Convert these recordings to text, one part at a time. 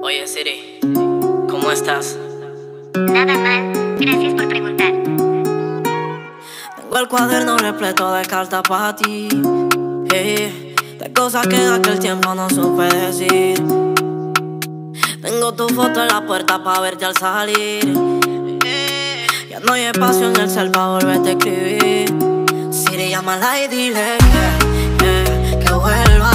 Oye Siri, ¿cómo estás? Nada mal, gracias por preguntar. Tengo el cuaderno repleto de cartas para ti, de cosas que en aquel tiempo no supe decir. Tengo tu foto en la puerta para verte al salir. Ya no hay espacio en el cel para volverte a escribir. Siri, llámala y dile que vuelva.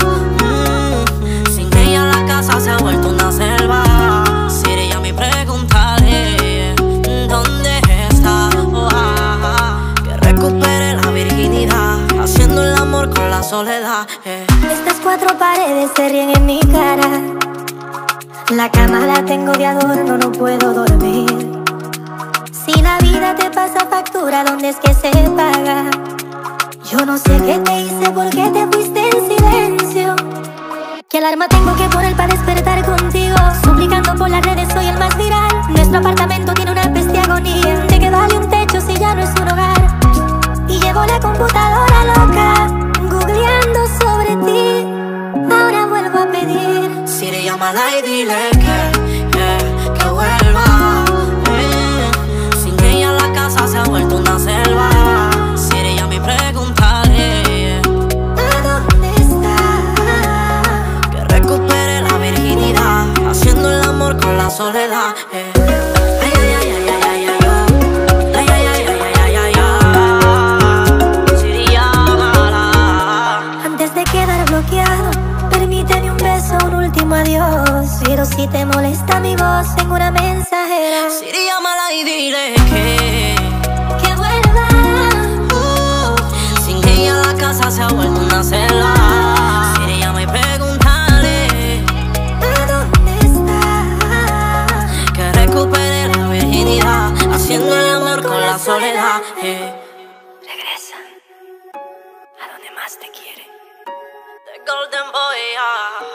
Sin ella la casa se ha vuelto una selva. Siri, llama y pregúntale dónde está. Que recupere la virginidad, haciendo el amor con la soledad. Estas cuatro paredes se ríen en mi cara. La cama la tengo de adorno, no puedo dormir. Si la vida te pasa factura, ¿dónde es que se paga? Yo no sé qué te hice, por qué te fuiste en silencio. ¿Qué alarma tengo que poner para despertar contigo? Suplicando por las redes, soy el más viral. Nuestro apartamento tiene una peste agonía. ¿De qué vale un techo si ya no es un hogar? Y llevo la computadora loca, googleando sobre ti. Ahora vuelvo a pedir. Siri, llámala y dile que vuelva. Sin ella la casa se ha vuelto una selva. Siri, llama y pregúntale ¿a dónde está? que recupere la virginidad, haciendo el amor con la soledad. Siri, llámala. Antes de quedar bloqueado, permíteme un beso, un último adiós. Pero si te molesta mi voz, tengo una mensajera. Siri, llámala y dile Que vuelva. sin ella la casa se ha vuelto una selva. Siri, llama y pregúntale ¿A dónde está? que recupere la virginidad, haciendo el amor con la soledad. Regresa a donde más te quiere. The Golden Boy.